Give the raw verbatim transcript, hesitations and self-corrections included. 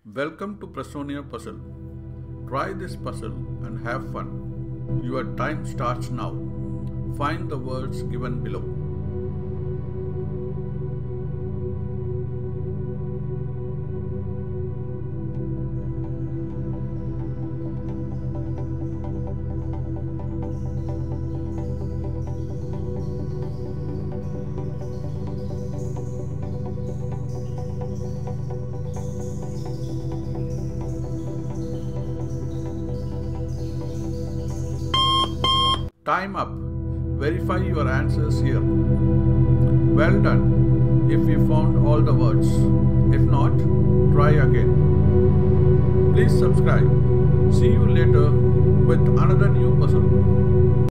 Welcome to Prasonia puzzle. Try this puzzle and have fun. Your time starts now. Find the words given below. Time up. Verify your answers here. Well done if you found all the words. If not, try again. Please subscribe. See you later with another new puzzle.